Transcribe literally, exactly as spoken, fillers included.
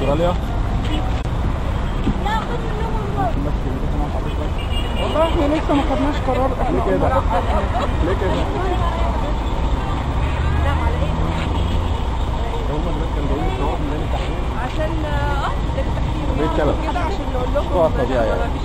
استراليا؟ والله احنا لسه ما خدناش قرار. احنا ليه كده؟ ليه كده؟ هم دلوقتي كانوا جايين يصوروا من التحرير عشان اه التحرير ليه كده؟ كده عشان نقول لكم طبيعي يعني.